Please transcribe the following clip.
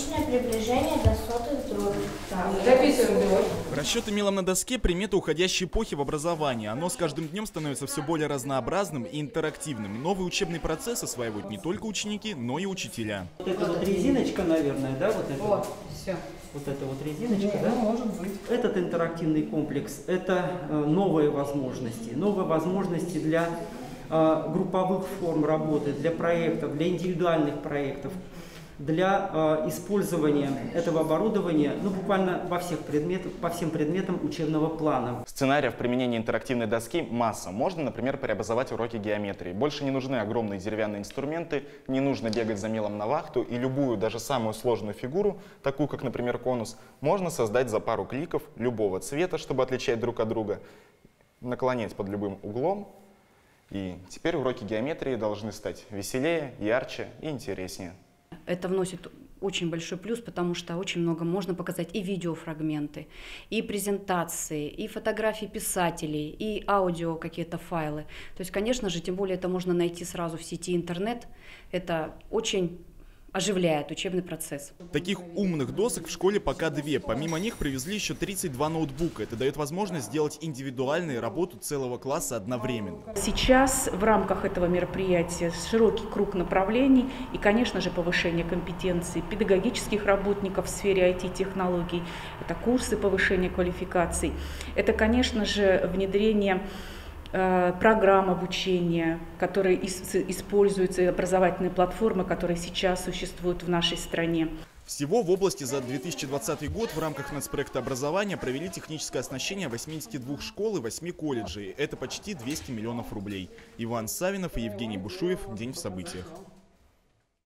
Логичное приближение до сотых дробей. Записываем дробь. Расчеты мелом на доске – примета уходящей эпохи в образовании. Оно с каждым днем становится все более разнообразным и интерактивным. Новый учебный процесс осваивают не только ученики, но и учителя. Вот эта вот резиночка, наверное, да, вот это. Вот, все. Вот эта вот резиночка, да? Может быть. Этот интерактивный комплекс – это новые возможности. Новые возможности для групповых форм работы, для проектов, для индивидуальных проектов, для использования этого оборудования буквально по всем предметам учебного плана. Сценариев применения интерактивной доски масса. Можно, например, преобразовать уроки геометрии. Больше не нужны огромные деревянные инструменты, не нужно бегать за мелом на вахту, и любую, даже самую сложную фигуру, такую как, например, конус, можно создать за пару кликов любого цвета, чтобы отличать друг от друга, наклонять под любым углом. И теперь уроки геометрии должны стать веселее, ярче и интереснее. Это вносит очень большой плюс, потому что очень много можно показать и видеофрагменты, и презентации, и фотографии писателей, и аудио какие-то файлы. То есть, конечно же, тем более это можно найти сразу в сети интернет. Это очень оживляет учебный процесс. Таких умных досок в школе пока 2. Помимо них привезли еще 32 ноутбука. Это дает возможность сделать индивидуальную работу целого класса одновременно. Сейчас в рамках этого мероприятия широкий круг направлений и, конечно же, повышение компетенций педагогических работников в сфере IT-технологий. Это курсы повышения квалификаций. Это, конечно же, внедрение программ обучения, которые используются, и образовательные платформы, которые сейчас существуют в нашей стране. Всего в области за 2020 год в рамках нацпроекта образования провели техническое оснащение 82 школ и 8 колледжей. Это почти 200 миллионов рублей. Иван Савинов и Евгений Бушуев. День в событиях.